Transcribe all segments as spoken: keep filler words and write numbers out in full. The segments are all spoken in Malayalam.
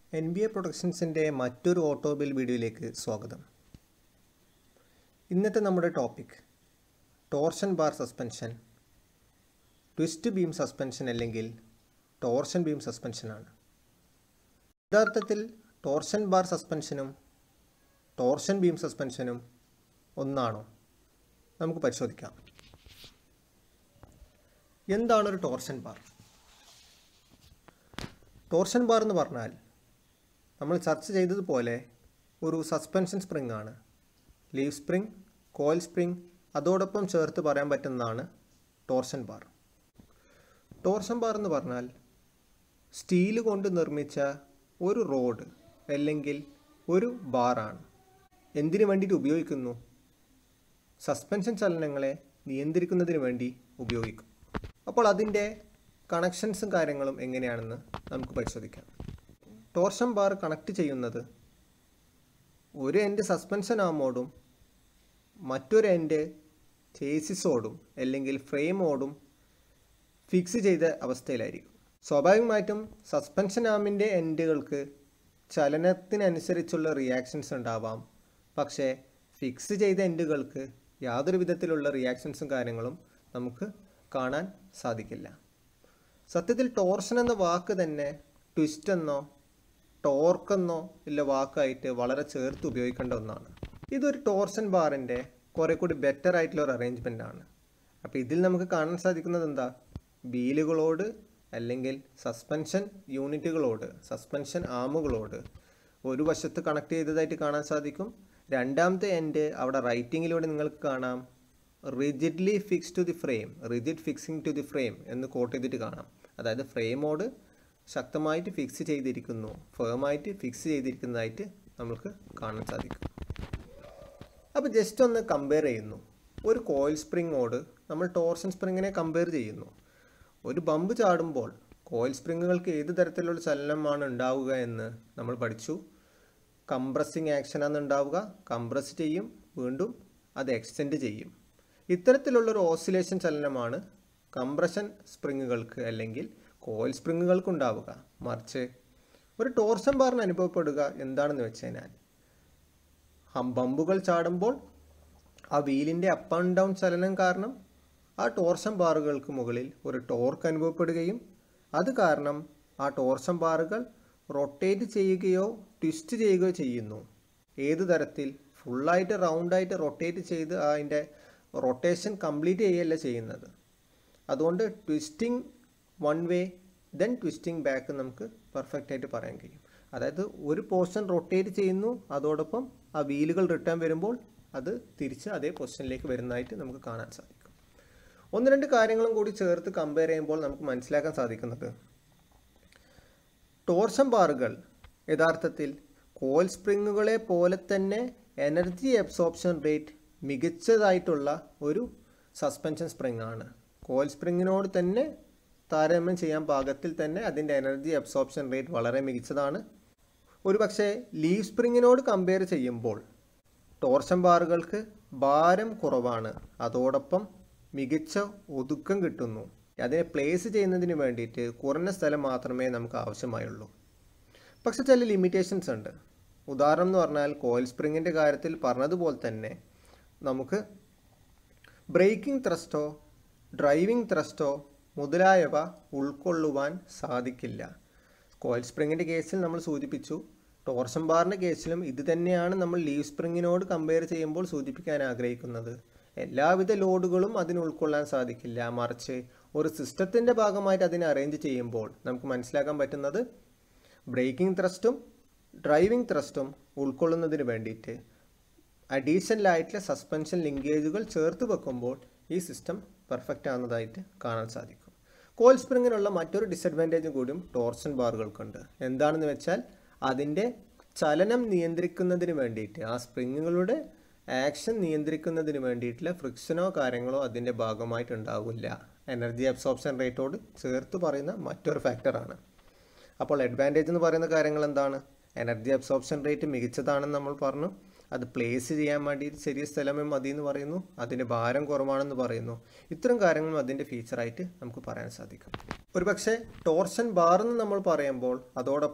എൻ ബി എ പ്രൊഡക്ഷൻസിൻ്റെ മറ്റൊരു ഓട്ടോമൊബൈൽ വീഡിയോയിലേക്ക് സ്വാഗതം. ഇന്നത്തെ നമ്മുടെ topic torsion bar suspension, twist beam suspension അല്ലെങ്കിൽ ടോർഷൻ ബീം സസ്പെൻഷനാണ്. യഥാർത്ഥത്തിൽ ടോർഷൻ ബാർ സസ്പെൻഷനും ടോർഷൻ ബീം സസ്പെൻഷനും ഒന്നാണോ? നമുക്ക് പരിശോധിക്കാം. എന്താണൊരു ടോർഷൻ ബാർ? ടോർഷൻ ബാർ എന്ന് പറഞ്ഞാൽ നമ്മൾ ചർച്ച ചെയ്തതുപോലെ ഒരു സസ്പെൻഷൻ സ്പ്രിംഗ് ആണ്. ലീവ് സ്പ്രിംഗ്, കോയിൽ സ്പ്രിംഗ് അതോടൊപ്പം ചേർത്ത് പറയാൻ പറ്റുന്നതാണ് ടോർഷൻ ബാർ. ടോർഷൻ ബാർ എന്ന് പറഞ്ഞാൽ സ്റ്റീൽ കൊണ്ട് നിർമ്മിച്ച ഒരു റോഡ് അല്ലെങ്കിൽ ഒരു ബാറാണ്. എന്തിനു വേണ്ടിയിട്ട് ഉപയോഗിക്കുന്നു? സസ്പെൻഷൻ ചലനങ്ങളെ നിയന്ത്രിക്കുന്നതിന് വേണ്ടി ഉപയോഗിക്കും. അപ്പോൾ അതിൻ്റെ കണക്ഷൻസും കാര്യങ്ങളും എങ്ങനെയാണെന്ന് നമുക്ക് പരിശോധിക്കാം. ടോർഷൻ ബാർ കണക്ട് ചെയ്യുന്നത് ഒരു എൻഡ് സസ്പെൻഷൻ ആമോടും മറ്റൊരു എൻഡ് ചേസിസോടും അല്ലെങ്കിൽ ഫ്രെയിമോടും ഫിക്സ് ചെയ്ത അവസ്ഥയിലായിരിക്കും. സ്വാഭാവികമായിട്ടും സസ്പെൻഷൻ ആമിൻ്റെ എൻഡുകൾക്ക് ചലനത്തിനനുസരിച്ചുള്ള റിയാക്ഷൻസ് ഉണ്ടാവാം. പക്ഷേ ഫിക്സ് ചെയ്ത എൻഡുകൾക്ക് യാതൊരു വിധത്തിലുള്ള റിയാക്ഷൻസും കാര്യങ്ങളും നമുക്ക് കാണാൻ സാധിക്കില്ല. സത്യത്തിൽ ടോർഷൻ എന്ന വാക്ക് തന്നെ ട്വിസ്റ്റ് എന്നോ ടോർക്ക് എന്നോ ഉള്ള വാക്കായിട്ട് വളരെ ചേർത്ത് ഉപയോഗിക്കേണ്ട ഒന്നാണ്. ഇതൊരു ടോർഷൻ ബാറിൻ്റെ കുറേ കൂടി ബെറ്റർ ആയിട്ടുള്ള ഒരു അറേഞ്ച്മെൻ്റ് ആണ്. അപ്പോൾ ഇതിൽ നമുക്ക് കാണാൻ സാധിക്കുന്നത് എന്താ? വീലുകളോട് അല്ലെങ്കിൽ സസ്പെൻഷൻ യൂണിറ്റുകളോട്, സസ്പെൻഷൻ ആമുകളോട് ഒരു വശത്ത് കണക്ട് ചെയ്തതായിട്ട് കാണാൻ സാധിക്കും. രണ്ടാമത്തെ എൻഡ് അവിടെ റൈറ്റിങ്ങിലൂടെ നിങ്ങൾക്ക് കാണാം rigidly fix to the frame, rigid fixing to the frame എന്ന് കോട്ട് ചെയ്തിട്ട് കാണാം. അതായത് ഫ്രെയിമോട് ശക്തമായിട്ട് ഫിക്സ് ചെയ്തിരിക്കുന്നു, ഫേമായിട്ട് ഫിക്സ് ചെയ്തിരിക്കുന്നതായിട്ട് നമുക്ക് കാണാൻ സാധിക്കും. അപ്പോൾ ജസ്റ്റ് ഒന്ന് കമ്പയർ ചെയ്യുന്നു. ഒരു കോയിൽ സ്പ്രിങ്ങോട് നമ്മൾ ടോർഷൻ സ്പ്രിങ്ങിനെ കമ്പയർ ചെയ്യുന്നു. ഒരു ബമ്പ് ചാടുമ്പോൾ കോയിൽ സ്പ്രിങ്ങുകൾക്ക് ഏത് തരത്തിലുള്ള ചലനമാണ് ഉണ്ടാവുക എന്ന് നമ്മൾ പഠിച്ചു. കംപ്രസിങ് ആക്ഷനാണ് ഉണ്ടാവുക, കംപ്രസ് ചെയ്യും, വീണ്ടും അത് എക്സ്റ്റെൻഡ് ചെയ്യും. ഇത്തരത്തിലുള്ളൊരു ഓസിലേഷൻ ചലനമാണ് കംപ്രഷൻ സ്പ്രിങ്ങുകൾക്ക് അല്ലെങ്കിൽ കോയിൽ സ്പ്രിങ്ങുകൾക്ക് ഉണ്ടാവുക. മറിച്ച് ഒരു ടോർഷൻ ബാറിന് അനുഭവപ്പെടുക എന്താണെന്ന് വെച്ച് കഴിഞ്ഞാൽ ബമ്പുകൾ ചാടുമ്പോൾ ആ വീലിൻ്റെ അപ്പ് ആൻഡ് ഡൗൺ ചലനം കാരണം ആ ടോർഷൻ ബാറുകൾക്ക് മുകളിൽ ഒരു ടോർക്ക് അനുഭവപ്പെടുകയും അത് കാരണം ആ ടോർഷൻ ബാറുകൾ റൊട്ടേറ്റ് ചെയ്യുകയോ ട്വിസ്റ്റ് ചെയ്യുകയോ ചെയ്യുന്നു. ഏത് തരത്തിൽ? ഫുള്ളായിട്ട് റൗണ്ടായിട്ട് റൊട്ടേറ്റ് ചെയ്ത് അതിൻ്റെ റൊട്ടേഷൻ കംപ്ലീറ്റ് ചെയ്യുകയല്ല ചെയ്യുന്നത്. അതുകൊണ്ട് twisting one way then twisting back നമുക്ക് പെർഫെക്റ്റ് ആയിട്ട് പറയാൻ കഴിയും. അതായത് ഒരു പോർഷൻ റൊട്ടേറ്റ് ചെയ്യുന്നു, അതോടൊപ്പം ആ വീലുകൾ റിട്ടേൺ വരുമ്പോൾ അത് തിരിച്ച് അതേ പൊസിഷനിലേക്ക് വരുന്നതായിട്ട് നമുക്ക് കാണാൻ സാധിക്കും. ഒന്ന് രണ്ട് കാര്യങ്ങളും കൂടി ചേർത്ത് കമ്പയർ ചെയ്യുമ്പോൾ നമുക്ക് മനസ്സിലാക്കാൻ സാധിക്കുന്നത് ടോർഷൻ ബാറുകൾ യഥാർത്ഥത്തിൽ കോയിൽ സ്പ്രിങ്ങുകളെ പോലെ തന്നെ എനർജി അബ്സോർപ്ഷൻ റേറ്റ് മികച്ചതായിട്ടുള്ള ഒരു സസ്പെൻഷൻ സ്പ്രിംഗ് ആണ്. കോയിൽ സ്പ്രിങ്ങിനോട് തന്നെ താരതമ്യം ചെയ്യാൻ പാകത്തിൽ തന്നെ അതിൻ്റെ എനർജി അബ്സോർപ്ഷൻ റേറ്റ് വളരെ മികച്ചതാണ്. ഒരു പക്ഷേ ലീവ് സ്പ്രിങ്ങിനോട് കമ്പയർ ചെയ്യുമ്പോൾ ടോർഷൻ ബാറുകൾക്ക് ഭാരം കുറവാണ്, അതോടൊപ്പം മികച്ച ഒതുക്കം കിട്ടുന്നു. അതിനെ പ്ലേസ് ചെയ്യുന്നതിന് വേണ്ടിയിട്ട് കുറഞ്ഞ സ്ഥലം മാത്രമേ നമുക്ക് ആവശ്യമായുള്ളൂ. പക്ഷെ ചില ലിമിറ്റേഷൻസ് ഉണ്ട്. ഉദാഹരണം എന്ന് പറഞ്ഞാൽ കോയിൽ സ്പ്രിങ്ങിൻ്റെ കാര്യത്തിൽ പറഞ്ഞതുപോലെ തന്നെ നമുക്ക് ബ്രേക്കിംഗ് ത്രസ്റ്റോ ഡ്രൈവിംഗ് ത്രസ്റ്റോ മുതലായവ ഉൾക്കൊള്ളുവാൻ സാധിക്കില്ല. കോയിൽ സ്പ്രിങ്ങിൻ്റെ കേസിൽ നമ്മൾ സൂചിപ്പിച്ചു. ടോർഷൻ ബാറിൻ്റെ കേസിലും ഇത് തന്നെയാണ് നമ്മൾ ലീവ് സ്പ്രിങ്ങിനോട് കമ്പയർ ചെയ്യുമ്പോൾ സൂചിപ്പിക്കാൻ ആഗ്രഹിക്കുന്നത്. എല്ലാവിധ ലോഡുകളും അതിന് ഉൾക്കൊള്ളാൻ സാധിക്കില്ല. മറിച്ച് ഒരു സിസ്റ്റത്തിൻ്റെ ഭാഗമായിട്ട് അതിനെ അറേഞ്ച് ചെയ്യുമ്പോൾ നമുക്ക് മനസ്സിലാക്കാൻ പറ്റുന്നത് ബ്രേക്കിംഗ് ത്രസ്റ്റും ഡ്രൈവിംഗ് ത്രസ്റ്റും ഉൾക്കൊള്ളുന്നതിന് വേണ്ടിയിട്ട് അഡീഷണലായിട്ടുള്ള സസ്പെൻഷൻ ലിങ്കേജുകൾ ചേർത്ത് വെക്കുമ്പോൾ ഈ സിസ്റ്റം പെർഫെക്റ്റ് ആകുന്നതായിട്ട് കാണാൻ സാധിക്കും. കോയിൽ സ്പ്രിങ്ങിനുള്ള മറ്റൊരു ഡിസഡ്വാൻറ്റേജും കൂടിയും ടോർഷൻ ബാറുകൾക്കുണ്ട്. എന്താണെന്ന് വെച്ചാൽ അതിൻ്റെ ചലനം നിയന്ത്രിക്കുന്നതിന് വേണ്ടിയിട്ട്, ആ സ്പ്രിങ്ങുകളുടെ ആക്ഷൻ നിയന്ത്രിക്കുന്നതിന് വേണ്ടിയിട്ടുള്ള ഫ്രിക്ഷനോ കാര്യങ്ങളോ അതിൻ്റെ ഭാഗമായിട്ടുണ്ടാവില്ല. എനർജി അബ്സോർപ്ഷൻ റേറ്റോട് ചേർത്ത് പറയുന്ന മറ്റൊരു ഫാക്ടറാണ്. അപ്പോൾ അഡ്വാൻറ്റേജ് എന്ന് പറയുന്ന കാര്യങ്ങൾ എന്താണ്? എനർജി അബ്സോർപ്ഷൻ റേറ്റ് മികച്ചതാണെന്ന് നമ്മൾ പറഞ്ഞു. അത് പ്ലേസ് ചെയ്യാൻ വേണ്ടി ചെറിയ സ്ഥലമേ മതി എന്ന് പറയുന്നു. അതിൻ്റെ ഭാരം കുറവാണെന്ന് പറയുന്നു. ഇത്തരം കാര്യങ്ങളും അതിൻ്റെ ഫീച്ചറായിട്ട് നമുക്ക് പറയാൻ സാധിക്കും. ഒരു പക്ഷേ ടോർഷൻ ബാർ എന്ന് നമ്മൾ പറയുമ്പോൾ അതോടൊപ്പം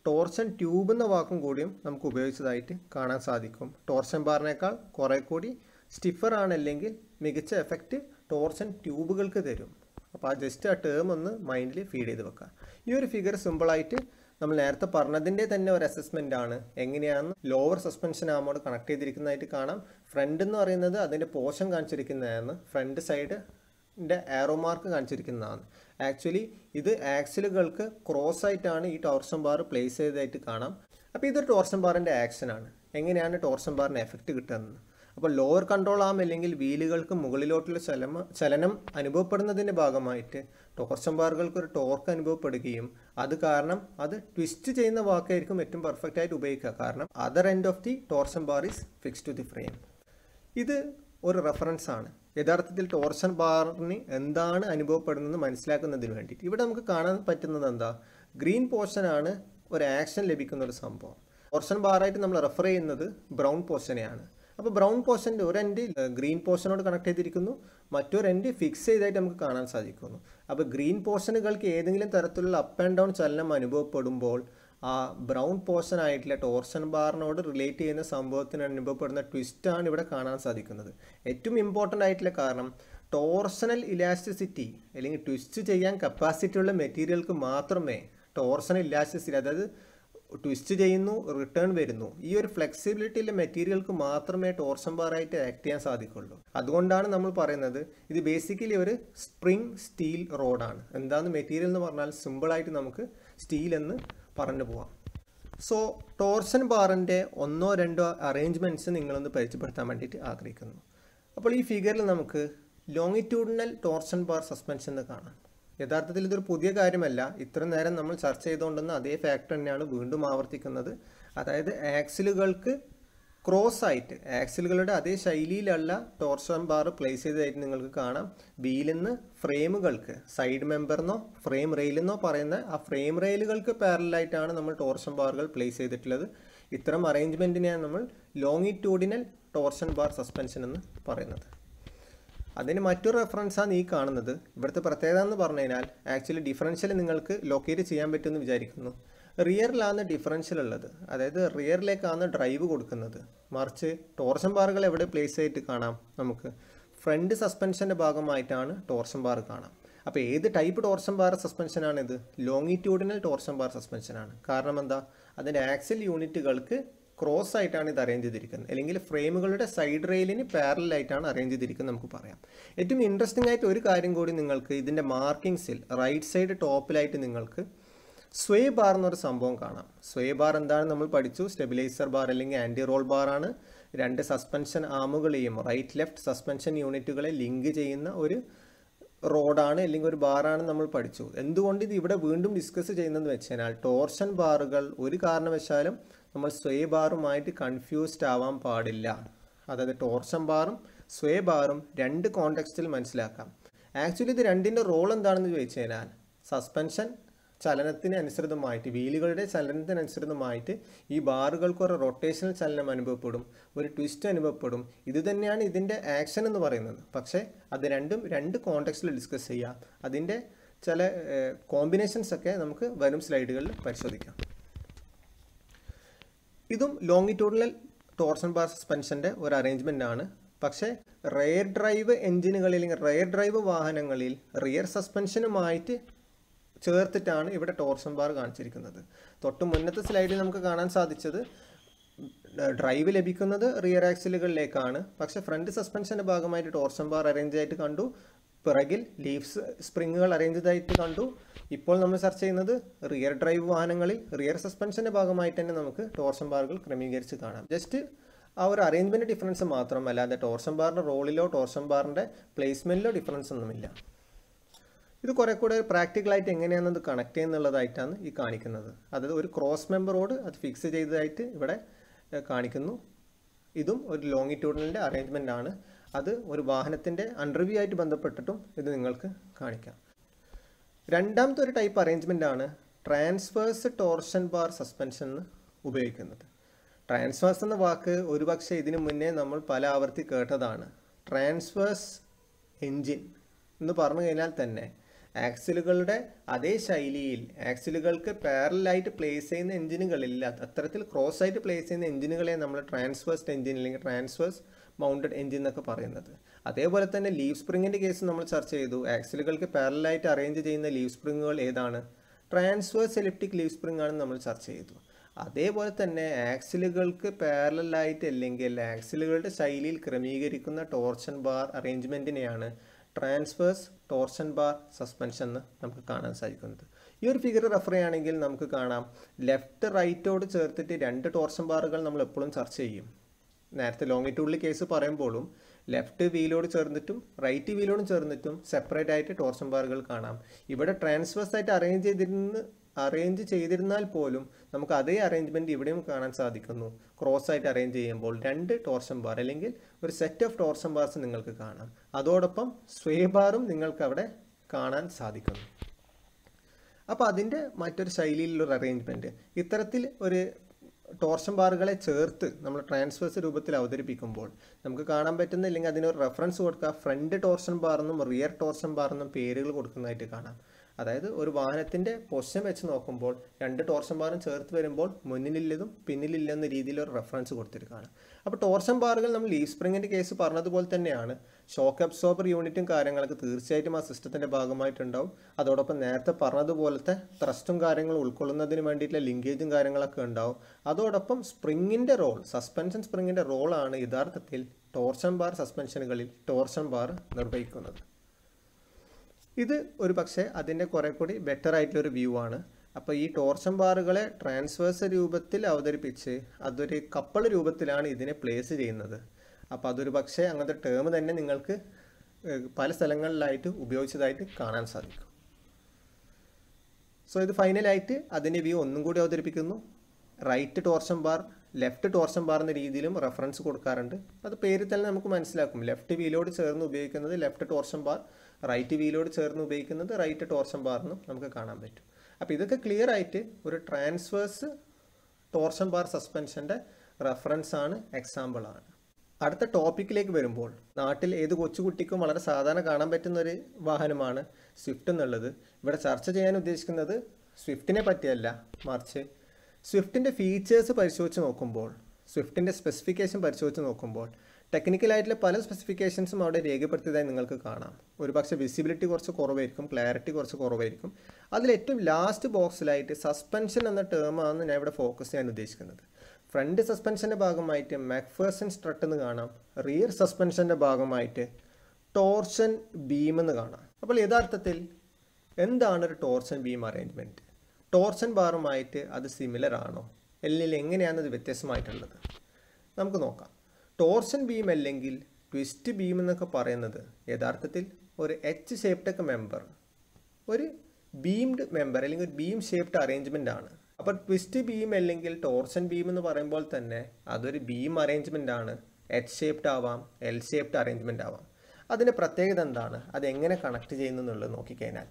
ടോർഷൻ ട്യൂബ് എന്ന വാക്കും കൂടിയും നമുക്ക് ഉപയോഗിച്ചതായിട്ട് കാണാൻ സാധിക്കും. ടോർഷൻ ബാറിനേക്കാൾ കുറെ കൂടി സ്റ്റിഫർ ആണ്, അല്ലെങ്കിൽ മികച്ച എഫക്റ്റ് ടോർഷൻ ട്യൂബുകൾക്ക് തരും. അപ്പോൾ ആ ജസ്റ്റ് ആ ടേം ഒന്ന് മൈൻഡിൽ ഫീഡ് ചെയ്ത് വെക്കുക. ഈ ഒരു ഫിഗർ സിമ്പിളായിട്ട് നമ്മൾ നേരത്തെ പറഞ്ഞതിൻ്റെ തന്നെ ഒരു അസസ്മെൻ്റ് ആണ്. എങ്ങനെയാണ് ലോവർ സസ്പെൻഷൻ ആമോട് കണക്ട് ചെയ്തിരിക്കുന്നതായിട്ട് കാണാം. ഫ്രണ്ട് എന്ന് പറയുന്നത് അതിൻ്റെ പോർഷൻ കാണിച്ചിരിക്കുന്നതാണ്, ഫ്രണ്ട് സൈഡിൻ്റെ ആരോ മാർക്ക് കാണിച്ചിരിക്കുന്നതാണ്. ആക്ച്വലി ഇത് ആക്സിലുകൾക്ക് ക്രോസ് ആയിട്ടാണ് ഈ ടോർഷൻ ബാർ പ്ലേസ് ചെയ്തതായിട്ട് കാണാം. അപ്പോൾ ഇതൊരു ടോർഷൻ ബാറിൻ്റെ ആക്ഷനാണ്. എങ്ങനെയാണ് ടോർഷൻ ബാറിന് എഫക്റ്റ് കിട്ടുന്നത്? അപ്പോൾ ലോവർ കൺട്രോൾ ആം അല്ലെങ്കിൽ വീലുകൾക്ക് മുകളിലോട്ടുള്ള ചലമ ചലനം അനുഭവപ്പെടുന്നതിൻ്റെ ഭാഗമായിട്ട് ടോർഷൻ ബാറുകൾക്ക് ഒരു ടോർക്ക് അനുഭവപ്പെടുകയും അത് കാരണം അത് ട്വിസ്റ്റ് ചെയ്യുന്ന വാക്കായിരിക്കും ഏറ്റവും പെർഫെക്റ്റ് ആയിട്ട് ഉപയോഗിക്കുക. കാരണം other end of the torsion bar is fix to the frame. ഇത് ഒരു റെഫറൻസ് ആണ് യഥാർത്ഥത്തിൽ ടോർഷൻ ബാറിന് എന്താണ് അനുഭവപ്പെടുന്നത് മനസ്സിലാക്കുന്നതിന് വേണ്ടിയിട്ട്. ഇവിടെ നമുക്ക് കാണാൻ പറ്റുന്നത് എന്താ, ഗ്രീൻ പോർഷനാണ് ഒരു ആക്ഷൻ ലഭിക്കുന്ന ഒരു സംഭവം. ടോർഷൻ ബാറായിട്ട് നമ്മൾ റെഫർ ചെയ്യുന്നത് ബ്രൗൺ പോർഷനെയാണ്. അപ്പോൾ ബ്രൗൺ പോർഷൻ്റെ ഒരു എൻഡ് ഗ്രീൻ പോർഷനോട് കണക്ട് ചെയ്തിരിക്കുന്നു, മറ്റൊരു എൻഡ് ഫിക്സ് ചെയ്തായിട്ട് നമുക്ക് കാണാൻ സാധിക്കുന്നു. അപ്പോൾ ഗ്രീൻ പോർഷനുകൾക്ക് ഏതെങ്കിലും തരത്തിലുള്ള അപ്പ് ആൻഡ് ഡൗൺ ചലനം അനുഭവപ്പെടുമ്പോൾ ആ ബ്രൗൺ പോർഷൻ ആയിട്ടുള്ള ടോർഷൻ ബാറിനോട് റിലേറ്റ് ചെയ്യുന്ന സംഭവത്തിന് അനുഭവപ്പെടുന്ന ട്വിസ്റ്റാണ് ഇവിടെ കാണാൻ സാധിക്കുന്നത്. ഏറ്റവും ഇമ്പോർട്ടൻ്റ് ആയിട്ടുള്ള കാരണം ടോർഷണൽ ഇലാസ്റ്റിസിറ്റി അല്ലെങ്കിൽ ട്വിസ്റ്റ് ചെയ്യാൻ കപ്പാസിറ്റി ഉള്ള മെറ്റീരിയൽക്ക് മാത്രമേ ടോർഷണൽ ഇലാസ്റ്റിസിറ്റി, അതായത് ട്വിസ്റ്റ് ചെയ്യുന്നു റിട്ടേൺ വരുന്നു, ഈ ഒരു ഫ്ലെക്സിബിലിറ്റിയിലെ മെറ്റീരിയൽക്ക് മാത്രമേ ടോർഷൻ ബാറായിട്ട് ആക്ട് ചെയ്യാൻ സാധിക്കുള്ളൂ. അതുകൊണ്ടാണ് നമ്മൾ പറയുന്നത് ഇത് ബേസിക്കലി ഒരു സ്പ്രിംഗ് സ്റ്റീൽ റോഡാണ്. എന്താണ് മെറ്റീരിയൽ എന്ന് പറഞ്ഞാൽ സിമ്പിളായിട്ട് നമുക്ക് സ്റ്റീൽ എന്ന് പറഞ്ഞു പോവാം. സോ ടോർഷൻ ബാറിൻ്റെ ഒന്നോ രണ്ടോ അറേഞ്ച്മെൻറ്റ്സ് നിങ്ങളൊന്ന് പരിചയപ്പെടുത്താൻ വേണ്ടിയിട്ട് ആഗ്രഹിക്കുന്നു. അപ്പോൾ ഈ ഫിഗറിൽ നമുക്ക് ലോങ്ങിറ്റ്യൂഡിനൽ ടോർഷൻ ബാർ സസ്പെൻഷൻ എന്ന് കാണാം. യഥാർത്ഥത്തിൽ ഇതൊരു പുതിയ കാര്യമല്ല, ഇത്ര നേരം നമ്മൾ ചർച്ച ചെയ്തുകൊണ്ടുവന്ന അതേ ഫാക്ടർ തന്നെയാണ് വീണ്ടും ആവർത്തിക്കുന്നത്. അതായത് ആക്സിലുകൾക്ക് ക്രോസ് ആയിട്ട് ആക്സിലുകളുടെ അതേ ശൈലിയിലുള്ള ടോർഷൻ ബാർ പ്ലേസ് ചെയ്തതായിട്ട് നിങ്ങൾക്ക് കാണാം. വീലിന്ന് ഫ്രെയിമുകൾക്ക് സൈഡ് മെമ്പറിനോ ഫ്രെയിം റെയിലെന്നോ പറയുന്ന ആ ഫ്രെയിം റെയിലുകൾക്ക് പാരലായിട്ടാണ് നമ്മൾ ടോർഷൻ ബാറുകൾ പ്ലേസ് ചെയ്തിട്ടുള്ളത്. ഇത്തരം അറേഞ്ച്മെൻറ്റിനെയാണ് നമ്മൾ ലോങ്ങിറ്റ്യൂഡിനൽ ടോർഷൻ ബാർ സസ്പെൻഷൻ എന്ന് പറയുന്നത്. അതിന് മറ്റൊരു റെഫറൻസാണ് ഈ കാണുന്നത്. ഇവിടുത്തെ പ്രത്യേകത എന്ന് പറഞ്ഞു കഴിഞ്ഞാൽ ആക്ച്വലി ഡിഫറൻഷ്യൽ നിങ്ങൾക്ക് ലൊക്കേറ്റ് ചെയ്യാൻ പറ്റുമെന്ന് വിചാരിക്കുന്നു. റിയറിലാണ് ഡിഫറൻഷ്യൽ ഉള്ളത്, അതായത് റിയറിലേക്കാണ് ഡ്രൈവ് കൊടുക്കുന്നത്. മറിച്ച് ടോർഷൻ ബാറുകൾ എവിടെ പ്ലേസ് ആയിട്ട് കാണാം, നമുക്ക് ഫ്രണ്ട് സസ്പെൻഷൻ്റെ ഭാഗമായിട്ടാണ് ടോർഷൻ ബാർ കാണാം. അപ്പോൾ ഏത് ടൈപ്പ് ടോർഷൻ ബാർ സസ്പെൻഷനാണിത്? ലോങ്ങിറ്റ്യൂഡിനൽ ടോർഷൻ ബാർ സസ്പെൻഷനാണ്. കാരണം എന്താ, അതിൻ്റെ ആക്സിൽ യൂണിറ്റുകൾക്ക് ക്രോസ് ആയിട്ടാണ് ഇത് അറേഞ്ച് ചെയ്തിരിക്കുന്നത്, അല്ലെങ്കിൽ ഫ്രെയിമുകളുടെ സൈഡ് റെയിലിന് പാരലായിട്ടാണ് അറേഞ്ച് ചെയ്തിരിക്കുന്നത് നമുക്ക് പറയാം. ഏറ്റവും ഇൻട്രസ്റ്റിംഗ് ആയിട്ട് ഒരു കാര്യം കൂടി നിങ്ങൾക്ക് ഇതിൻ്റെ മാർക്കിങ്സിൽ റൈറ്റ് സൈഡ് ടോപ്പിലായിട്ട് നിങ്ങൾക്ക് സ്വേ ബാർ എന്നൊരു സംഭവം കാണാം. സ്വേ ബാർ എന്താണെന്ന് നമ്മൾ പഠിച്ചു, സ്റ്റെബിലൈസർ ബാർ അല്ലെങ്കിൽ ആൻറ്റി റോൾ ബാറാണ്. രണ്ട് സസ്പെൻഷൻ ആമുകളെയും റൈറ്റ് ലെഫ്റ്റ് സസ്പെൻഷൻ യൂണിറ്റുകളെ ലിങ്ക് ചെയ്യുന്ന ഒരു റോഡാണ് അല്ലെങ്കിൽ ഒരു ബാറാണ് നമ്മൾ പഠിച്ചു. എന്തുകൊണ്ട് ഇത് ഇവിടെ വീണ്ടും ഡിസ്കസ് ചെയ്യുന്നതെന്ന് വെച്ച് കഴിഞ്ഞാൽ ടോർഷൻ ബാറുകൾ ഒരു കാരണവശാലും നമ്മൾ സ്വേ ബാറുമായിട്ട് കൺഫ്യൂസ്ഡ് ആവാൻ പാടില്ല. അതായത് ടോർഷൻ ബാറും സ്വേ ബാറും രണ്ട് കോണ്ടെക്സ്റ്റിൽ മനസ്സിലാക്കാം. ആക്ച്വലി ഇത് രണ്ടിൻ്റെ റോൾ എന്താണെന്ന് ചോദിച്ചു കഴിഞ്ഞാൽ സസ്പെൻഷൻ ചലനത്തിന് അനുസൃതമായിട്ട് വീലുകളുടെ ചലനത്തിനനുസൃതമായിട്ട് ഈ ബാറുകൾക്ക് ഒരു റൊട്ടേഷണൽ ചലനം അനുഭവപ്പെടും, ഒരു ട്വിസ്റ്റ് അനുഭവപ്പെടും. ഇത് തന്നെയാണ് ഇതിൻ്റെ ആക്ഷൻ എന്ന് പറയുന്നത്. പക്ഷേ അത് രണ്ടും രണ്ട് കോണ്ടെക്സ്റ്റിൽ ഡിസ്കസ് ചെയ്യാം. അതിൻ്റെ ചില കോമ്പിനേഷൻസ് ഒക്കെ നമുക്ക് വരും സ്ലൈഡുകളിൽ പരിശോധിക്കാം. ഇതും ലോങ്ങിറ്റ്യൂഡിനൽ ടോർഷൻ ബാർ സസ്പെൻഷൻ്റെ ഒരു അറേഞ്ച്മെൻ്റ് ആണ്. പക്ഷേ റെയർ ഡ്രൈവ് എൻജിനുകളിൽ അല്ലെങ്കിൽ റെയർ ഡ്രൈവ് വാഹനങ്ങളിൽ റിയർ സസ്പെൻഷനുമായിട്ട് ചേർത്തിട്ടാണ് ഇവിടെ ടോർഷൻ ബാർ കാണിച്ചിരിക്കുന്നത്. തൊട്ട് മുന്നത്തെ സ്ലൈഡിൽ നമുക്ക് കാണാൻ സാധിച്ചത് ഡ്രൈവ് ലഭിക്കുന്നത് റിയർ ആക്സിലുകളിലേക്കാണ്. പക്ഷേ ഫ്രണ്ട് സസ്പെൻഷൻ്റെ ഭാഗമായിട്ട് ടോർഷൻ ബാർ അറേഞ്ച് ആയിട്ട് കണ്ടു, പിറകിൽ ലീഫ്സ് സ്പ്രിങ്ങുകൾ അറേഞ്ച് ചെയ്തായിട്ട് കണ്ടു. ഇപ്പോൾ നമ്മൾ ചർച്ച ചെയ്യുന്നത് റിയർ ഡ്രൈവ് വാഹനങ്ങളിൽ റിയർ സസ്പെൻഷൻ്റെ ഭാഗമായിട്ട് തന്നെ നമുക്ക് ടോർഷൻ ബാറുകൾ ക്രമീകരിച്ച് കാണാം. ജസ്റ്റ് ആ ഒരു അറേഞ്ച്മെൻറ്റ് ഡിഫറൻസ് മാത്രം, അല്ലാതെ ടോർഷൻ ബാറിൻ്റെ റോളിലോ ടോർഷൻ ബാറിൻ്റെ പ്ലേസ്മെൻറ്റിലോ ഡിഫറൻസ് ഒന്നുമില്ല. ഇത് കുറേ കൂടെ പ്രാക്ടിക്കലായിട്ട് എങ്ങനെയാണെന്നത് കണക്ട് ചെയ്യുന്നുള്ളതായിട്ടാണ് ഈ കാണിക്കുന്നത്. അതായത് ഒരു ക്രോസ് മെമ്പറോട് അത് ഫിക്സ് ചെയ്തതായിട്ട് ഇവിടെ കാണിക്കുന്നു. ഇതും ഒരു ലോങ്ങിറ്റ്യൂഡിനലിൻ്റെ അറേഞ്ച്മെൻ്റ് ആണ്. അത് ഒരു വാഹനത്തിൻ്റെ അണ്ടർവ്യൂ ആയിട്ട് ബന്ധപ്പെട്ടിട്ടും ഇത് നിങ്ങൾക്ക് കാണിക്കാം. രണ്ടാമത്തെ ഒരു ടൈപ്പ് അറേഞ്ച്മെൻ്റ് ആണ് ട്രാൻസ്വേഴ്സ് ടോർഷൻ ബാർ സസ്പെൻഷൻ എന്ന് ഉപയോഗിക്കുന്നത്. ട്രാൻസ്വേഴ്സ് എന്ന വാക്ക് ഒരുപക്ഷെ ഇതിനു മുന്നേ നമ്മൾ പല ആവർത്തി കേട്ടതാണ്. ട്രാൻസ്വേഴ്സ് എൻജിൻ എന്ന് പറഞ്ഞു കഴിഞ്ഞാൽ തന്നെ ആക്സിലുകളുടെ അതേ ശൈലിയിൽ ആക്സിലുകൾക്ക് പാരലായിട്ട് പ്ലേസ് ചെയ്യുന്ന എഞ്ചിനുകളിൽ അത്തരത്തിൽ ക്രോസ് ആയിട്ട് പ്ലേസ് ചെയ്യുന്ന എഞ്ചിനുകളെ നമ്മൾ ട്രാൻസ്വേഴ്സ്ഡ് എഞ്ചിൻ അല്ലെങ്കിൽ ട്രാൻസ്വേഴ്സ് മൗണ്ടഡ് എഞ്ചിൻ എന്നൊക്കെ പറയുന്നത്. അതേപോലെ തന്നെ ലീവ് സ്പ്രിങ്ങിൻ്റെ കേസ് നമ്മൾ ചർച്ച ചെയ്തു. ആക്സിലുകൾക്ക് പാരലായിട്ട് അറേഞ്ച് ചെയ്യുന്ന ലീവ് സ്പ്രിങ്ങുകൾ ഏതാണ്? ട്രാൻസ്വേഴ്സ് എലിപ്റ്റിക് ലീവ് സ്പ്രിംഗ് ആണെന്ന് നമ്മൾ ചർച്ച ചെയ്തു. അതേപോലെ തന്നെ ആക്സിലുകൾക്ക് പാരലായിട്ട് അല്ലെങ്കിൽ ആക്സിലുകളുടെ ശൈലിയിൽ ക്രമീകരിക്കുന്ന ടോർഷൻ ബാർ അറേഞ്ച്മെൻറ്റിനെയാണ് ട്രാൻസ്വേഴ്സ് ടോർഷൻ ബാർ സസ്പെൻഷൻ എന്ന് നമുക്ക് കാണാൻ സാധിക്കുന്നത്. ഈ ഒരു ഫിഗർ റെഫർ ചെയ്യുകയാണെങ്കിൽ നമുക്ക് കാണാം ലെഫ്റ്റ് റൈറ്റോട് ചേർത്തിട്ട് രണ്ട് ടോർഷൻ ബാറുകൾ നമ്മൾ എപ്പോഴും ചർച്ച ചെയ്യും. നേരത്തെ ലോങ്ങിറ്റ്യൂഡിൽ കേസ് പറയുമ്പോഴും ലെഫ്റ്റ് വീലോട് ചേർന്നിട്ടും റൈറ്റ് വീലോടും ചേർന്നിട്ടും സെപ്പറേറ്റ് ആയിട്ട് ടോർഷൻ ബാറുകൾ കാണാം. ഇവിടെ ട്രാൻസ്വേഴ്സ് ആയിട്ട് അറേഞ്ച് ചെയ്തിരുന്ന അറേഞ്ച് ചെയ്തിരുന്നാൽ പോലും നമുക്ക് അതേ അറേഞ്ച്മെൻറ്റ് ഇവിടെയും കാണാൻ സാധിക്കുന്നു. ക്രോസ് ആയിട്ട് അറേഞ്ച് ചെയ്യുമ്പോൾ രണ്ട് ടോർഷൻ ബാർ അല്ലെങ്കിൽ ഒരു സെറ്റ് ഓഫ് ടോർഷൻ ബാർസ് നിങ്ങൾക്ക് കാണാം. അതോടൊപ്പം സ്വേ ബാറും നിങ്ങൾക്ക് അവിടെ കാണാൻ സാധിക്കുന്നു. അപ്പോൾ അതിൻ്റെ മറ്റൊരു ശൈലിയിലുള്ളൊരു അറേഞ്ച്മെൻറ്റ് ഇത്തരത്തിൽ ഒരു ടോർഷൻ ബാറുകളെ ചേർത്ത് നമ്മൾ ട്രാൻസ്വേഴ്സ് രൂപത്തിൽ അവതരിപ്പിക്കുമ്പോൾ നമുക്ക് കാണാൻ പറ്റുന്ന അല്ലെങ്കിൽ അതിനൊരു റെഫറൻസ് കൊടുക്കുക ഫ്രണ്ട് ടോർഷൻ ബാറെന്നും റിയർ ടോർഷൻ ബാറെന്നും പേരുകൾ കൊടുക്കുന്നതായിട്ട് കാണാം. അതായത് ഒരു വാഹനത്തിൻ്റെ പൊസിഷൻ വെച്ച് നോക്കുമ്പോൾ രണ്ട് ടോർഷൻ ബാറും ചേർത്ത് വരുമ്പോൾ മുന്നിലില്ലതും പിന്നിലില്ലെന്ന രീതിയിൽ ഒരു റെഫറൻസ് കൊടുത്തിരിക്കുകയാണ്. അപ്പോൾ ടോർഷൻ ബാറുകൾ നമ്മൾ ലീവ് സ്പ്രിങ്ങിൻ്റെ കേസ് പറഞ്ഞതുപോലെ തന്നെയാണ്. ഷോക്ക് അബ്സോർബർ യൂണിറ്റും കാര്യങ്ങളൊക്കെ തീർച്ചയായിട്ടും ആ സിസ്റ്റത്തിൻ്റെ ഭാഗമായിട്ടുണ്ടാവും. അതോടൊപ്പം നേരത്തെ പറഞ്ഞതുപോലത്തെ ത്രസ്റ്റും കാര്യങ്ങളും ഉൾക്കൊള്ളുന്നതിന് വേണ്ടിയിട്ടുള്ള ലിങ്കേജും കാര്യങ്ങളൊക്കെ ഉണ്ടാവും. അതോടൊപ്പം സ്പ്രിങ്ങിൻ്റെ റോൾ സസ്പെൻഷൻ സ്പ്രിങ്ങിൻ്റെ റോളാണ് യഥാർത്ഥത്തിൽ ടോർഷൻ ബാർ സസ്പെൻഷനുകളിൽ ടോർഷൻ ബാർ നിർവഹിക്കുന്നത്. ഇത് ഒരു പക്ഷേ അതിൻ്റെ കുറേ കൂടി ബെറ്റർ ആയിട്ടുള്ളൊരു വ്യൂ ആണ്. അപ്പോൾ ഈ ടോർഷൻ ബാറുകളെ ട്രാൻസ്വേഴ്സ് രൂപത്തിൽ അവതരിപ്പിച്ച് അതൊരു കപ്പിൾ രൂപത്തിലാണ് ഇതിനെ പ്ലേസ് ചെയ്യുന്നത്. അപ്പോൾ അതൊരു പക്ഷേ അങ്ങനത്തെ ടേം തന്നെ നിങ്ങൾക്ക് പല സ്ഥലങ്ങളിലായിട്ട് ഉപയോഗിച്ചതായിട്ട് കാണാൻ സാധിക്കും. സോ ഇത് ഫൈനലായിട്ട് അതിൻ്റെ വ്യൂ ഒന്നും കൂടി അവതരിപ്പിക്കുന്നു. Right torsion bar left torsion bar എന്ന രീതിയിലും റെഫറൻസ് കൊടുക്കാറുണ്ട്. അത് പേരിൽ തന്നെ നമുക്ക് മനസ്സിലാക്കും. ലെഫ്റ്റ് വീലോട് ചേർന്ന് ഉപയോഗിക്കുന്നത് ലെഫ്റ്റ് ടോർഷൻ ബാർ, റൈറ്റ് വീലോട് ചേർന്ന് ഉപയോഗിക്കുന്നത് റൈറ്റ് ടോർഷൻ ബാർ എന്നും നമുക്ക് കാണാൻ പറ്റും. അപ്പോൾ ഇതൊക്കെ ക്ലിയർ ആയിട്ട് ഒരു ട്രാൻസ്വേഴ്സ് ടോർഷൻ ബാർ സസ്പെൻഷൻ്റെ റെഫറൻസ് ആണ്, എക്സാമ്പിൾ ആണ്. അടുത്ത ടോപ്പിക്കിലേക്ക് വരുമ്പോൾ നാട്ടിൽ ഏത് കൊച്ചുകുട്ടിക്കും വളരെ സാധാരണ കാണാൻ പറ്റുന്ന ഒരു വാഹനമാണ് സ്വിഫ്റ്റ് എന്നുള്ളത്. ഇവിടെ ചർച്ച ചെയ്യാൻ ഉദ്ദേശിക്കുന്നത് സ്വിഫ്റ്റിനെ പറ്റിയല്ല, മറിച്ച് സ്വിഫ്റ്റിൻ്റെ ഫീച്ചേഴ്സ് പരിശോധിച്ച് നോക്കുമ്പോൾ സ്വിഫ്റ്റിൻ്റെ സ്പെസിഫിക്കേഷൻ പരിശോധിച്ച് നോക്കുമ്പോൾ ടെക്നിക്കലായിട്ടുള്ള പല സ്പെസിഫിക്കേഷൻസും അവിടെ രേഖപ്പെടുത്തിയതായി നിങ്ങൾക്ക് കാണാം. ഒരു പക്ഷേ വിസിബിലിറ്റി കുറച്ച് കുറവായിരിക്കും, ക്ലാരിറ്റി കുറച്ച് കുറവായിരിക്കും. അതിലേറ്റവും ലാസ്റ്റ് ബോക്സിലായിട്ട് സസ്പെൻഷൻ എന്ന ടേമാണ് ഞാൻ ഇവിടെ ഫോക്കസ് ചെയ്യാൻ ഉദ്ദേശിക്കുന്നത്. ഫ്രണ്ട് സസ്പെൻഷൻ്റെ ഭാഗമായിട്ട് മാക്ഫേഴ്സൺ സ്ട്രട്ട് എന്ന് കാണാം, റിയർ സസ്പെൻഷൻ്റെ ഭാഗമായിട്ട് ടോർഷൻ ബീം എന്ന് കാണാം. അപ്പോൾ യഥാർത്ഥത്തിൽ എന്താണ് ഒരു ടോർഷൻ ബീം അറേഞ്ച്മെൻറ്റ്? ടോർഷൻ ബാറുമായിട്ട് അത് സിമിലർ ആണോ, അല്ലെങ്കിൽ എങ്ങനെയാണ് അത് വ്യത്യസ്തമായിട്ടുള്ളത്? നമുക്ക് നോക്കാം. ടോർഷൻ ബീം അല്ലെങ്കിൽ ട്വിസ്റ്റ് ബീം എന്നൊക്കെ പറയുന്നത് യഥാർത്ഥത്തിൽ ഒരു എച്ച് ഷേപ്ഡ് മെമ്പർ, ഒരു ബീംഡ് മെമ്പർ അല്ലെങ്കിൽ ഒരു ബീം ഷേപ്ഡ് അറേഞ്ച്മെൻ്റ് ആണ്. അപ്പോൾ ട്വിസ്റ്റ് ബീം അല്ലെങ്കിൽ ടോർഷൻ ബീം എന്ന് പറയുമ്പോൾ തന്നെ അതൊരു ബീം അറേഞ്ച്മെൻ്റ് ആണ്. എച്ച് ഷേപ്ഡ് ആവാം, എൽ ഷേപ്ഡ് അറേഞ്ച്മെൻ്റ് ആവാം. അതിൻ്റെ പ്രത്യേകത എന്താണ്, അതെങ്ങനെ കണക്ട് ചെയ്യുന്നു എന്നുള്ളത് നോക്കിക്കഴിഞ്ഞാൽ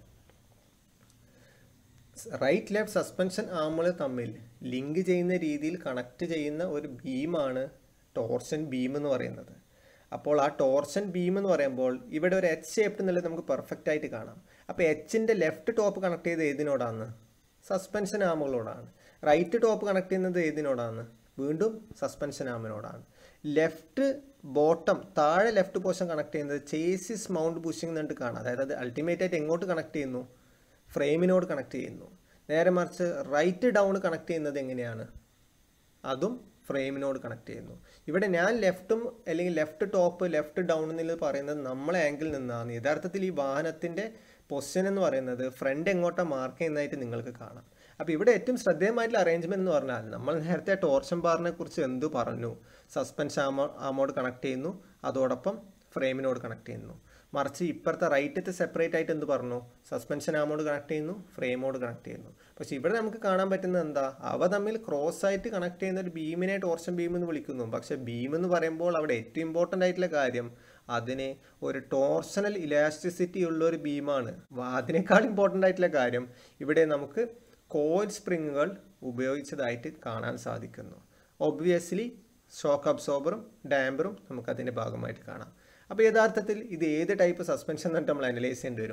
റൈറ്റ് ലെഫ്റ്റ് സസ്പെൻഷൻ ആമുകൾ തമ്മിൽ ലിങ്ക് ചെയ്യുന്ന രീതിയിൽ കണക്ട് ചെയ്യുന്ന ഒരു ബീമാണ് ടോർഷൻ ബീം എന്ന് പറയുന്നത്. അപ്പോൾ ആ ടോർഷൻ ബീം എന്ന് പറയുമ്പോൾ ഇവിടെ ഒരു എച്ച് ഷേപ്ഡ് എന്നുള്ളത് നമുക്ക് പെർഫെക്റ്റ് ആയിട്ട് കാണാം. അപ്പോൾ എച്ചിൻ്റെ ലെഫ്റ്റ് ടോപ്പ് കണക്ട് ചെയ്ത് ഏതിനോടാണ്? സസ്പെൻഷൻ ആമുകളോടാണ്. റൈറ്റ് ടോപ്പ് കണക്ട് ചെയ്യുന്നത് ഏതിനോടാണ്? വീണ്ടും സസ്പെൻഷൻ ആമിനോടാണ്. ലെഫ്റ്റ് ബോട്ടം താഴെ ലെഫ്റ്റ് പോർഷൻ കണക്ട് ചെയ്യുന്നത് ചേസിസ് മൗണ്ട് ബുഷിംഗ് എന്നിട്ട് കാണാം. അതായത് അത് അൾട്ടിമേറ്റ് ആയിട്ട് എങ്ങോട്ട് കണക്ട് ചെയ്യുന്നു? ഫ്രെയിമിനോട് കണക്ട് ചെയ്യുന്നു. നേരെ മറിച്ച് റൈറ്റ് ഡൗൺ കണക്ട് ചെയ്യുന്നത് എങ്ങനെയാണ്? അതും ഫ്രെയിമിനോട് കണക്ട് ചെയ്യുന്നു. ഇവിടെ ഞാൻ ലെഫ്റ്റും അല്ലെങ്കിൽ ലെഫ്റ്റ് ടോപ്പ് ലെഫ്റ്റ് ഡൗൺ എന്നുള്ളത് പറയുന്നത് നമ്മളെ ആംഗിളിൽ നിന്നാണ്. യഥാർത്ഥത്തിൽ ഈ വാഹനത്തിൻ്റെ പൊസിഷൻ എന്ന് പറയുന്നത് ഫ്രണ്ട് എങ്ങോട്ടാണ് മാർക്ക് ചെയ്യുന്നതായിട്ട് നിങ്ങൾക്ക് കാണാം. അപ്പോൾ ഇവിടെ ഏറ്റവും ശ്രദ്ധേയമായിട്ടുള്ള അറേഞ്ച്മെൻറ്റ് എന്ന് പറഞ്ഞാൽ നമ്മൾ നേരത്തെ ടോർഷൻ ബാറിനെ കുറിച്ച് എന്ത് പറഞ്ഞു? സസ്പെൻഷൻ ആമോ ആമോട് കണക്ട് ചെയ്യുന്നു, അതോടൊപ്പം ഫ്രെയിമിനോട് കണക്ട് ചെയ്യുന്നു. മറിച്ച് ഇപ്പുറത്തെ റൈറ്റത്തെ സെപ്പറേറ്റ് ആയിട്ട് എന്ത് പറഞ്ഞു? സസ്പെൻഷൻ ആമോട് കണക്ട് ചെയ്യുന്നു, ഫ്രെയിമോട് കണക്ട് ചെയ്യുന്നു. പക്ഷേ ഇവിടെ നമുക്ക് കാണാൻ പറ്റുന്നത് എന്താ? അവ തമ്മിൽ ക്രോസ് ആയിട്ട് കണക്ട് ചെയ്യുന്ന ഒരു ബീമിനെ ടോർഷൻ ബീം എന്ന് വിളിക്കുന്നു. പക്ഷേ ബീം എന്ന് പറയുമ്പോൾ അവിടെ ഏറ്റവും ഇമ്പോർട്ടൻ്റ് ആയിട്ടുള്ള കാര്യം അതിന് ഒരു ടോർഷണൽ ഇലാസ്റ്റിസിറ്റി ഉള്ള ഒരു ബീമാണ്. അതിനേക്കാൾ ഇമ്പോർട്ടൻ്റ് ആയിട്ടുള്ള കാര്യം ഇവിടെ നമുക്ക് കോയിൽ സ്പ്രിങ്ങുകൾ ഉപയോഗിച്ചതായിട്ട് കാണാൻ സാധിക്കുന്നു. ഒബ്വിയസ്ലി ഷോക്ക് അബ്സോർബറും ഡാമ്പറും നമുക്കതിൻ്റെ ഭാഗമായിട്ട് കാണാം. അപ്പോൾ യഥാർത്ഥത്തിൽ ഇത് ഏത് ടൈപ്പ് സസ്പെൻഷൻ എന്നിട്ട് നമ്മൾ അനലൈസ് ചെയ്യേണ്ടി വരും?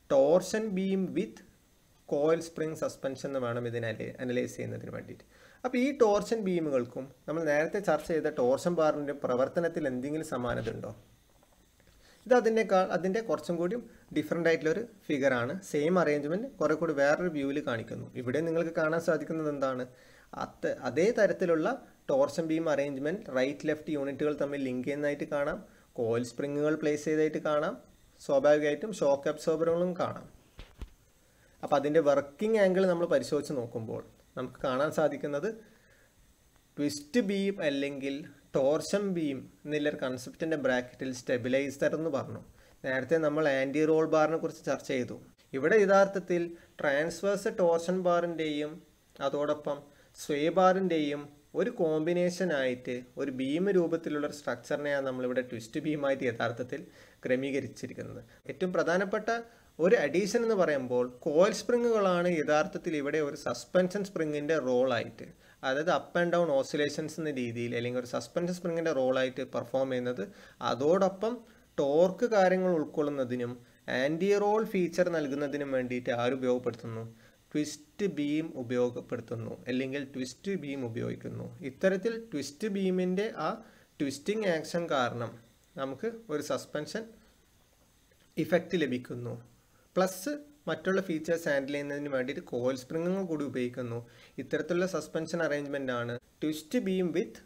Torsion beam with coil spring suspension എന്ന് വേണം ഇതിനെ അനലൈസ് ചെയ്യുന്നതിന് വേണ്ടിയിട്ട്. അപ്പോൾ ഈ ടോർഷൻ ബീമുകൾക്കും നമ്മൾ നേരത്തെ ചർച്ച ചെയ്ത ടോർഷൻ ബാറിൻ്റെ പ്രവർത്തനത്തിൽ എന്തെങ്കിലും സമാനത ഉണ്ടോ? ഇത് അതിൻ്റെക്കാൾ അതിൻ്റെ കുറച്ചും കൂടി ഡിഫറെൻ്റ് ആയിട്ടുള്ളൊരു ഫിഗറാണ്. സെയിം അറേഞ്ച്മെൻറ്റ് കുറേ കൂടി വേറൊരു വ്യൂവിൽ കാണിക്കുന്നു. ഇവിടെ നിങ്ങൾക്ക് കാണാൻ സാധിക്കുന്നത് എന്താണ്? അത് അതേ തരത്തിലുള്ള torsion beam arrangement right left യൂണിറ്റുകൾ തമ്മിൽ ലിങ്ക് ചെയ്യുന്നതായിട്ട് കാണാം. കോയിൽ സ്പ്രിങ്ങുകൾ പ്ലേസ് ചെയ്തതായിട്ട് കാണാം. സ്വാഭാവികമായിട്ടും ഷോക്ക് അബ്സോർബറുകളും കാണാം. അപ്പോൾ അതിൻ്റെ വർക്കിംഗ് ആംഗിൾ നമ്മൾ പരിശോധിച്ച് നോക്കുമ്പോൾ നമുക്ക് കാണാൻ സാധിക്കുന്നത് ട്വിസ്റ്റ് ബീം അല്ലെങ്കിൽ ടോർഷൻ ബീം എന്നുള്ളൊരു കൺസെപ്റ്റിൻ്റെ ബ്രാക്കറ്റിൽ സ്റ്റെബിലൈസർ എന്ന് പറഞ്ഞു. നേരത്തെ നമ്മൾ ആൻറ്റി റോൾ ബാറിനെ കുറിച്ച് ചർച്ച ചെയ്തു. ഇവിടെ യഥാർത്ഥത്തിൽ ട്രാൻസ്വേഴ്സ് ടോർഷൻ ബാറിൻ്റെയും അതോടൊപ്പം സ്വേ ബാറിൻ്റെയും ഒരു കോമ്പിനേഷനായിട്ട് ഒരു ബീം രൂപത്തിലുള്ള ഒരു സ്ട്രക്ചറിനെയാണ് നമ്മളിവിടെ ട്വിസ്റ്റ് ബീമായിട്ട് യഥാർത്ഥത്തിൽ ക്രമീകരിച്ചിരിക്കുന്നത്. ഏറ്റവും പ്രധാനപ്പെട്ട ഒരു അഡീഷൻ എന്ന് പറയുമ്പോൾ കോയിൽ സ്പ്രിങ്ങുകളാണ് യഥാർത്ഥത്തിൽ ഇവിടെ ഒരു സസ്പെൻഷൻ സ്പ്രിങ്ങിൻ്റെ റോളായിട്ട്, അതായത് അപ്പ് ആൻഡ് ഡൗൺ ഓസിലേഷൻസ് എന്ന രീതിയിൽ അല്ലെങ്കിൽ ഒരു സസ്പെൻഷൻ സ്പ്രിങ്ങിൻ്റെ റോളായിട്ട് പെർഫോം ചെയ്യുന്നത്. അതോടൊപ്പം ടോർക്ക് കാര്യങ്ങൾ ഉൾക്കൊള്ളുന്നതിനും ആൻറ്റി റോൾ ഫീച്ചർ നൽകുന്നതിനും വേണ്ടിയിട്ട് ആര് ഉപയോഗപ്പെടുത്തുന്നു? ട്വിസ്റ്റ് ബീം ഉപയോഗപ്പെടുത്തുന്നു അല്ലെങ്കിൽ ട്വിസ്റ്റ് ബീം ഉപയോഗിക്കുന്നു. ഇത്തരത്തിൽ ട്വിസ്റ്റ് ബീമിൻ്റെ ആ ട്വിസ്റ്റിംഗ് ആക്ഷൻ കാരണം നമുക്ക് ഒരു സസ്പെൻഷൻ ഇഫക്റ്റ് ലഭിക്കുന്നു. പ്ലസ് മറ്റുള്ള ഫീച്ചേഴ്സ് ഹാൻഡിൽ ചെയ്യുന്നതിന് വേണ്ടിയിട്ട് കോയിൽ സ്പ്രിങ്ങുകൾ കൂടി ഉപയോഗിക്കുന്നു. ഇത്തരത്തിലുള്ള സസ്പെൻഷൻ അറേഞ്ച്മെൻ്റ് ആണ് twist beam with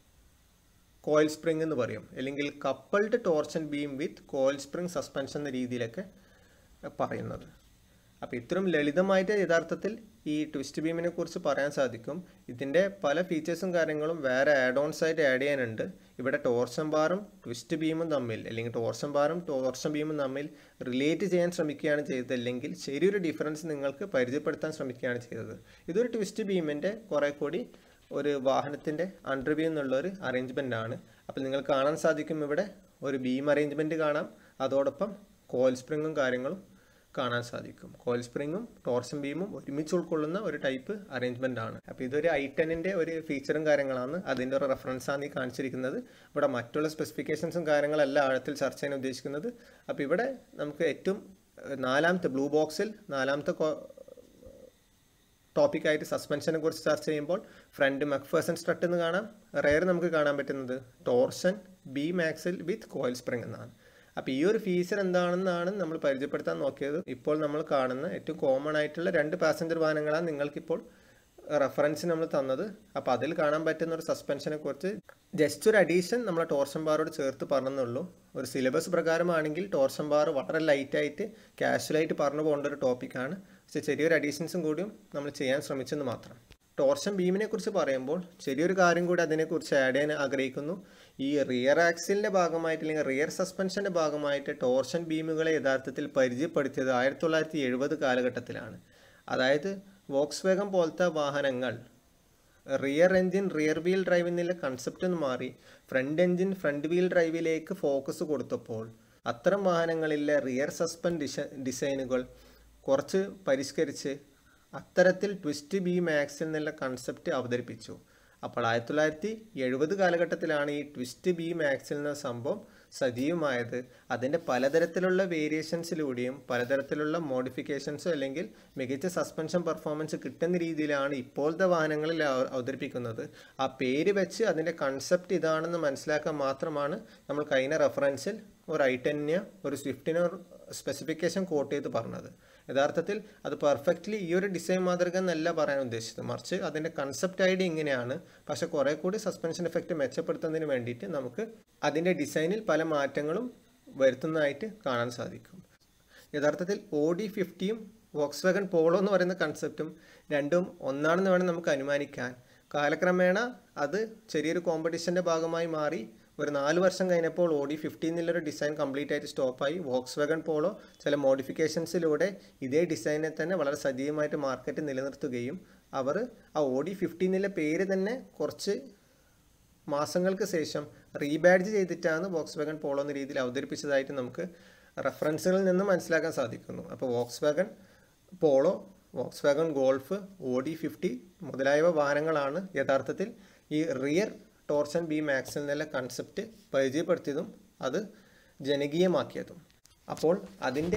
coil spring എന്ന് പറയും, അല്ലെങ്കിൽ coupled torsion beam with coil spring suspension എന്ന രീതിയിലൊക്കെ പറയുന്നത്. അപ്പോൾ ഇത്രയും ലളിതമായിട്ട് യഥാർത്ഥത്തിൽ ഈ ട്വിസ്റ്റ് ബീമിനെ കുറിച്ച് പറയാൻ സാധിക്കും. ഇതിൻ്റെ പല ഫീച്ചേഴ്സും കാര്യങ്ങളും വേറെ ആഡ് ഓൺസ് ആയിട്ട് ആഡ് ചെയ്യാനുണ്ട്. ഇവിടെ ടോർഷൻ ബാറും ട്വിസ്റ്റ് ബീമും തമ്മിൽ അല്ലെങ്കിൽ ടോർഷൻ ബാറും ടോർഷൻ ബീമും തമ്മിൽ റിലേറ്റ് ചെയ്യാൻ ശ്രമിക്കുകയാണ് ചെയ്തത്, അല്ലെങ്കിൽ ശരിയൊരു ഡിഫറൻസ് നിങ്ങൾക്ക് പരിചയപ്പെടുത്താൻ ശ്രമിക്കുകയാണ് ചെയ്തത്. ഇതൊരു ട്വിസ്റ്റ് ബീമിൻ്റെ കുറേ കൂടി ഒരു വാഹനത്തിൻ്റെ അണ്ടർവ്യൂ എന്നുള്ളൊരു അറേഞ്ച്മെൻ്റ് ആണ്. അപ്പോൾ നിങ്ങൾക്ക് കാണാൻ സാധിക്കും ഇവിടെ ഒരു ബീം അറേഞ്ച്മെൻറ്റ് കാണാം, അതോടൊപ്പം കോയിൽ സ്പ്രിങ്ങും കാര്യങ്ങളും കാണാൻ സാധിക്കും. കോയിൽ സ്പ്രിങ്ങും ടോർഷൻ ബീമും ഒരുമിച്ച് ഉൾക്കൊള്ളുന്ന ഒരു ടൈപ്പ് അറേഞ്ച്മെൻ്റ് ആണ്. അപ്പോൾ ഇതൊരു ഐ ടെന്നിൻ്റെ ഒരു ഫീച്ചറും കാര്യങ്ങളാണ്, അതിൻ്റെ ഒരു റെഫറൻസാണ് ഈ കാണിച്ചിരിക്കുന്നത്. ഇവിടെ മറ്റുള്ള സ്പെസിഫിക്കേഷൻസും കാര്യങ്ങളല്ല ആഴത്തിൽ ചർച്ച ചെയ്യാൻ ഉദ്ദേശിക്കുന്നത്. അപ്പോൾ ഇവിടെ നമുക്ക് ഏറ്റവും നാലാമത്തെ ബ്ലൂ ബോക്സിൽ നാലാമത്തെ ടോപ്പിക്കായിട്ട് സസ്പെൻഷനെ കുറിച്ച് ചർച്ച ചെയ്യുമ്പോൾ ഫ്രണ്ട് മക്ഫേഴ്സൺ സ്ട്രട്ട് എന്ന് കാണാം. റെയർ നമുക്ക് കാണാൻ പറ്റുന്നത് torsion beam axle with coil spring എന്നാണ്. അപ്പോൾ ഈ ഒരു ഫീച്ചർ എന്താണെന്നാണ് നമ്മൾ പരിചയപ്പെടുത്താൻ നോക്കിയത്. ഇപ്പോൾ നമ്മൾ കാണുന്ന ഏറ്റവും കോമൺ ആയിട്ടുള്ള രണ്ട് പാസഞ്ചർ വാഹനങ്ങളാണ് നിങ്ങൾക്കിപ്പോൾ റെഫറൻസ് നമ്മൾ തന്നത്. അപ്പോൾ അതിൽ കാണാൻ പറ്റുന്ന ഒരു സസ്പെൻഷനെ കുറിച്ച് ജസ്റ്റ് ഒരു അഡീഷൻ നമ്മൾ ടോർഷൻ ബാറോട് ചേർത്ത് പറഞ്ഞെന്നുള്ളൂ. ഒരു സിലബസ് പ്രകാരമാണെങ്കിൽ ടോർഷൻ ബാർ വളരെ ലൈറ്റായിട്ട് കാഷ്വലായിട്ട് പറഞ്ഞു പോകേണ്ട ഒരു ടോപ്പിക്കാണ്. പക്ഷേ ചെറിയൊരു അഡീഷൻസും കൂടിയും നമ്മൾ ചെയ്യാൻ ശ്രമിച്ചെന്ന് മാത്രം. ടോർഷൻ ബീമിനെ കുറിച്ച് പറയുമ്പോൾ ചെറിയൊരു കാര്യം കൂടി അതിനെക്കുറിച്ച് ആഡ് ചെയ്യാൻ ആഗ്രഹിക്കുന്നു. ഈ റിയർ ആക്സിലിൻ്റെ ഭാഗമായിട്ട് അല്ലെങ്കിൽ റിയർ സസ്പെൻഷൻ്റെ ഭാഗമായിട്ട് ടോർഷൻ ബീമുകളെ യഥാർത്ഥത്തിൽ പരിചയപ്പെടുത്തിയത് ആയിരത്തി തൊള്ളായിരത്തി എഴുപത് കാലഘട്ടത്തിലാണ്. അതായത് വോക്സ് വേഗൻ പോലത്തെ വാഹനങ്ങൾ rear engine rear wheel drive എന്നുള്ള കൺസെപ്റ്റ് ഒന്ന് മാറി ഫ്രണ്ട് എൻജിൻ ഫ്രണ്ട് വീൽ ഡ്രൈവിലേക്ക് ഫോക്കസ് കൊടുത്തപ്പോൾ അത്തരം വാഹനങ്ങളിലെ റിയർ സസ്പെൻ ഡിസ ഡിസൈനുകൾ കുറച്ച് പരിഷ്കരിച്ച് അത്തരത്തിൽ ട്വിസ്റ്റ് ബീം ആക്സിൽ എന്നുള്ള കൺസെപ്റ്റ് അവതരിപ്പിച്ചു. അപ്പോൾ ആയിരത്തി തൊള്ളായിരത്തി എഴുപത് കാലഘട്ടത്തിലാണ് ഈ ട്വിസ്റ്റ് ബീം ആക്സിൽ എന്ന സംഭവം സജീവമായത്. അതിൻ്റെ പലതരത്തിലുള്ള വേരിയേഷൻസിലൂടെയും പലതരത്തിലുള്ള മോഡിഫിക്കേഷൻസോ അല്ലെങ്കിൽ മികച്ച സസ്പെൻഷൻ പെർഫോമൻസ് കിട്ടുന്ന രീതിയിലാണ് ഇപ്പോഴത്തെ വാഹനങ്ങളിൽ അവതരിപ്പിക്കുന്നത്. ആ പേര് വെച്ച് അതിൻ്റെ കൺസെപ്റ്റ് ഇതാണെന്ന് മനസ്സിലാക്കാൻ മാത്രമാണ് നമ്മൾ കഴിഞ്ഞ റെഫറൻസിൽ ഒരു ഐ ടെന്നിനോ ഒരു സ്വിഫ്റ്റിനോ സ്പെസിഫിക്കേഷൻ കോട്ട് ചെയ്ത് പറഞ്ഞത്. യഥാർത്ഥത്തിൽ അത് പെർഫെക്റ്റ്ലി ഈ ഒരു ഡിസൈൻ മാതൃക എന്നല്ല പറയാൻ ഉദ്ദേശിച്ചത്, മറിച്ച് അതിൻ്റെ കൺസെപ്റ്റ് ഐഡിയ ഇങ്ങനെയാണ്. പക്ഷെ കുറേ കൂടി സസ്പെൻഷൻ എഫക്റ്റ് മെച്ചപ്പെടുത്തുന്നതിന് വേണ്ടിയിട്ട് നമുക്ക് അതിൻ്റെ ഡിസൈനിൽ പല മാറ്റങ്ങളും വരുത്തുന്നതായിട്ട് കാണാൻ സാധിക്കും. യഥാർത്ഥത്തിൽ ഓഡി ഫിഫ്റ്റിയും വോക്സ് വാഗൺ പോളോ എന്ന് പറയുന്ന കൺസെപ്റ്റും രണ്ടും ഒന്നാണെന്ന് വേണം നമുക്ക് അനുമാനിക്കാൻ. കാലക്രമേണ അത് ചെറിയൊരു കോമ്പറ്റീഷൻ്റെ ഭാഗമായി മാറി. ഒരു നാല് വർഷം കഴിഞ്ഞപ്പോൾ ഓഡി ഫിഫ്റ്റി എന്നുള്ളൊരു ഡിസൈൻ കംപ്ലീറ്റ് ആയിട്ട് സ്റ്റോപ്പായി. വോക്സ് വാഗൺ പോളോ ചില മോഡിഫിക്കേഷൻസിലൂടെ ഇതേ ഡിസൈനെ തന്നെ വളരെ സജീവമായിട്ട് മാർക്കറ്റ് നിലനിർത്തുകയും അവർ ആ ഓഡി ഫിഫ്റ്റി എന്നുള്ള പേര് തന്നെ കുറച്ച് മാസങ്ങൾക്ക് ശേഷം റീബാഡ്ജ് ചെയ്തിട്ടാണ് വോക്സ് വാഗൺ പോളോ എന്ന രീതിയിൽ അവതരിപ്പിച്ചതായിട്ട് നമുക്ക് റെഫറൻസുകളിൽ നിന്ന് മനസ്സിലാക്കാൻ സാധിക്കുന്നു. അപ്പോൾ Volkswagen Polo, Volkswagen Golf, Audi fifty മുതലായവ വാഹനങ്ങളാണ് യഥാർത്ഥത്തിൽ ഈ റിയർ ടോർഷൻ ബീം ആക്സിൽ എന്നുള്ള കൺസെപ്റ്റ് പരിചയപ്പെടുത്തിയതും അത് ജനകീയമാക്കിയതും. അപ്പോൾ അതിൻ്റെ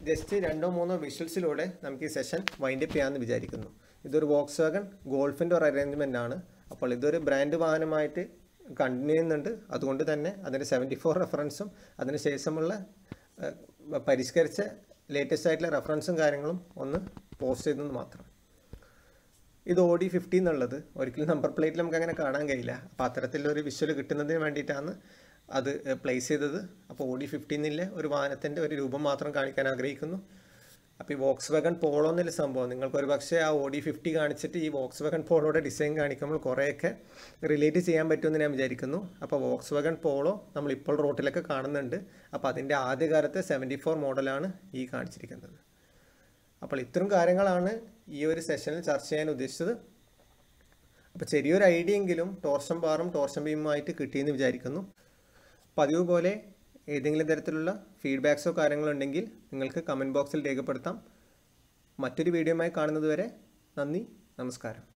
ജസ്റ്റ് രണ്ടോ മൂന്നോ വിഷ്വൽസിലൂടെ നമുക്ക് ഈ സെഷൻ വൈൻഡ് അപ്പ് ചെയ്യാമെന്ന് വിചാരിക്കുന്നു. ഇതൊരു വോക്സ്വാഗൺ ഗോൾഫിൻ്റെ ഒരു അറേഞ്ച്മെൻ്റ് ആണ്. അപ്പോൾ ഇതൊരു ബ്രാൻഡ് വാഹനമായിട്ട് കണ്ടിന്യൂ ചെയ്യുന്നുണ്ട്. അതുകൊണ്ട് തന്നെ അതിൻ്റെ സെവൻറ്റി ഫോർ റെഫറൻസും അതിന് ശേഷമുള്ള പരിഷ്കരിച്ച ലേറ്റസ്റ്റ് ആയിട്ടുള്ള റെഫറൻസും കാര്യങ്ങളും ഒന്ന് പോസ്റ്റ് ചെയ്തെന്ന് മാത്രം. ഇത് ഒ ഡി ഫിഫ്റ്റി എന്നുള്ളത് ഒരിക്കലും നമ്പർ പ്ലേറ്റിൽ നമുക്ക് അങ്ങനെ കാണാൻ കഴിയില്ല. അപ്പോൾ അത്തരത്തിലൊരു വിഷ്വൽ കിട്ടുന്നതിന് വേണ്ടിയിട്ടാണ് അത് പ്ലേസ് ചെയ്തത്. അപ്പോൾ ഒ ഡി ഫിഫ്റ്റീന്നിലെ ഒരു വാഹനത്തിൻ്റെ ഒരു രൂപം മാത്രം കാണിക്കാൻ ആഗ്രഹിക്കുന്നു. അപ്പോൾ ഈ വോക്സ് വാഗൺ പോളോ എന്നുള്ള സംഭവം നിങ്ങൾക്ക് ഒരു പക്ഷേ ആ ഒ ഡി ഫിഫ്റ്റി കാണിച്ചിട്ട് ഈ വോക്സ് വാഗൺ പോളോയുടെ ഡിസൈൻ കാണിക്കുമ്പോൾ കുറേയൊക്കെ റിലേറ്റ് ചെയ്യാൻ പറ്റുമെന്ന് ഞാൻ വിചാരിക്കുന്നു. അപ്പോൾ വോക്സ് വാഗൺ പോളോ നമ്മളിപ്പോൾ റോട്ടിലൊക്കെ കാണുന്നുണ്ട്. അപ്പോൾ അതിൻ്റെ ആദ്യകാലത്തെ സെവൻറ്റി ഫോർ മോഡലാണ് ഈ കാണിച്ചിരിക്കുന്നത്. അപ്പോൾ ഇത്തരം കാര്യങ്ങളാണ് ഈ ഒരു സെഷനിൽ ചർച്ച ചെയ്യാൻ ഉദ്ദേശിച്ചത്. അപ്പോൾ ചെറിയൊരു ഐഡിയ എങ്കിലും ടോർഷൻ ബാറും ടോർഷൻ ബീമുമായിട്ട് കിട്ടിയെന്ന് വിചാരിക്കുന്നു. പതിവ് പോലെ ഏതെങ്കിലും തരത്തിലുള്ള ഫീഡ്ബാക്സോ കാര്യങ്ങളോ ഉണ്ടെങ്കിൽ നിങ്ങൾക്ക് കമൻറ്റ് ബോക്സിൽ രേഖപ്പെടുത്താം. മറ്റൊരു വീഡിയോയുമായി കാണുന്നത് വരെ നന്ദി, നമസ്കാരം.